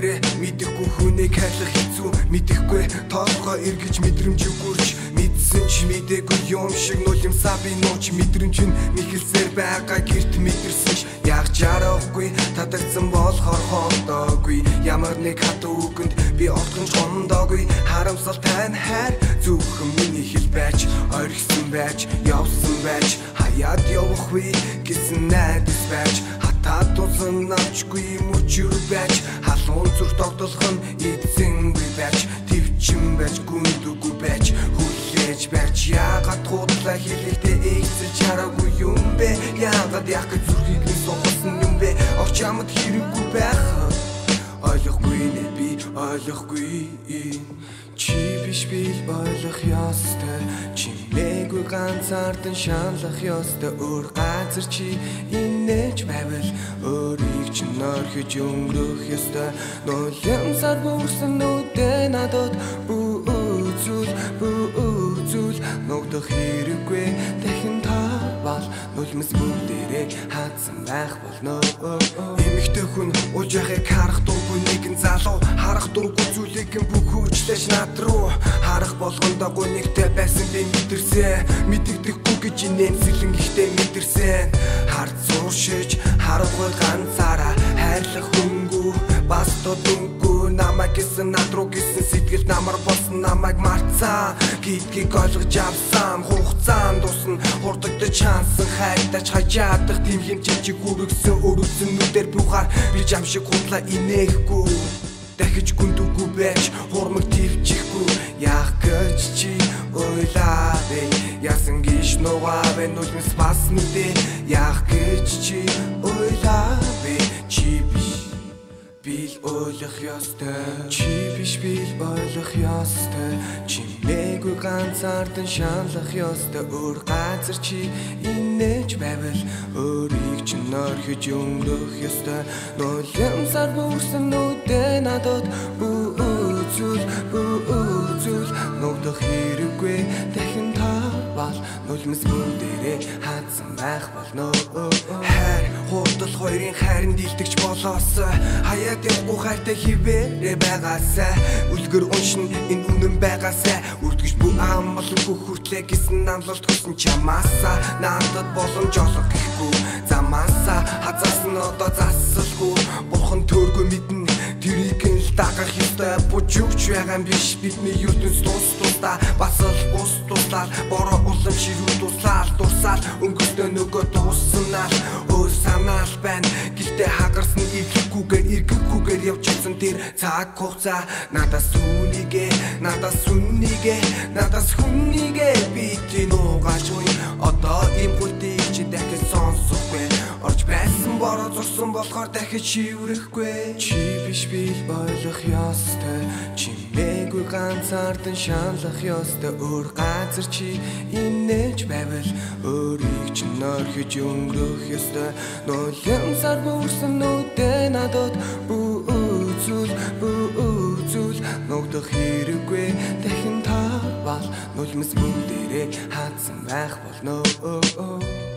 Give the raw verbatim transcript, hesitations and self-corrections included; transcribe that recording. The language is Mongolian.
дээрээ мэдэхгүй хүнийг хайрлах хэцүү мэдэхгүй тоолгоо эргэж мэдрэмж өгөрч мэдсэн ч мэдээгүй юм шиг нулимсаа би нууч мэдрэмж нь мэхэлсээр байгаа гэрт мэдэрсэн ч яг жарахгүй татагдсан болохоор хоолдоогүй ямар нэг хатуу үгэнд би огтхон гомдоогүй харамсал тань хайр зөвхөн миний хэл байж орхисон байж явсан байж хаяад явах вэ гэсэн найдас байж хатаад тусан навчгүй мөчөр байж халуун зүрх тогтолох нь эзэнгүй байж төвчин байж гүндүгүй байж хүлээж байж яагаад худлаа хэлэхдээ эцэж чараагүй юм бэ яагаад яг зүрхийг нь сохсон юм бэ огч ямд хэрэггүй байх ойлгохгүй нэ би ойлгохгүй чи биш би ойлгох ёстой чимээгүй ганцаардан шаналх ёстой өөр газар чи инээж байвал өөрийг ч норхиж өнгөрөх ёстой нулимсаар бүрсэн нүдэ надад бүү үзүүл бүү үзүүл ногдох хэрэггүй дахин тавал нулимс бүгдээрээ хатсан байх болно эмэгтэй хүн ууж яхаг харах дургүй нэгэн залуу харах дургүй зүйлийг бүх хүчлээж над руу харах болгондоо гонигтэй байсан би мэдэрсэн мэдэгдэхгүй гэж нэмсэлэн ихтэй мэдэрсэн хард сууршиж харахгүй ганцаараа хайрлах хөнгүү бас тодонгүй намайг гэсэн над руу гэсэн сэтгэл намар болсон намайг марцсан гэдгийг ойлгож авсан хугацаанд тусна хурдагдаж чансан хайртаж хажаадах тийм хэмжээчиг хүргэсэн өрөвсөн нүдээр бүхаар би жам шиг худлаа инээхгүй дахиж гүндүггүй байж хурмаг твчихгүй яах гэж чи ойлавэ ясан гиш нугавэ нулимс бас нүдэ яах гэж чи ойлавэ чи биш бил ойлгох ёстой чи биш бил ойлгох ёстой чимээгүй ганцаардан шаналх ёстой өөр газар чи инээж байвал өөрийг ч норхиж өнгөрөх ёстой нулимсаар бүрсэн нүдэ надад бүү үзүүл бүү үзүүл ногдох хэрэггүй дахин тавал нулимс бүгдээрээ хатсан байх болно хайр хурдл хоёрын хайранд илтгэж болоос хаяад явахгүй хайртай хിവэрэ байгаасаа үлгэр уншин энэ үнэн байгаасаа үрдгэж бүх амлал бүх хүртлээ гэсэн амлалт хүсэн чамаасаа надад боломж олох гэхгүй замаасаа хазаас нь одоо засалгүй бурхан төөргөө мэднэ тэрийг л дагах ёстой бужигч байгаа юм биш бидний ертөнц тус тусдаа бас л ус туслаад бороо улам ширүү туслаад дурсаад өнгөстөө нөгөө дуусанаар өөр санаал байна гэлтэй хагарсан ирэхгүйгээр эргэхгүйгээр явчихсан тэр цаг хугацаа надаас сүнийгээ надаас сүнийгээ надаас хүнийгээ би тинуугаж уй одоо им хүлтийг чи дахиж сонсохгүй орж байсан бороо зурсан болохоор дахиж шиврэхгүй чи биш бил ойлгох ёстой чимээгүй ганцаардан шаналх ёстой өөр газар чи инээж байвал өөрийг ч норхиж өнгөрөх ёстой нулимсаар бүрсэн нүдэ надад бүү үзүүл бүү үзүүл ногдох хэрэггүй дахин тавал нулимс бүгдээрээ хатсан байх болно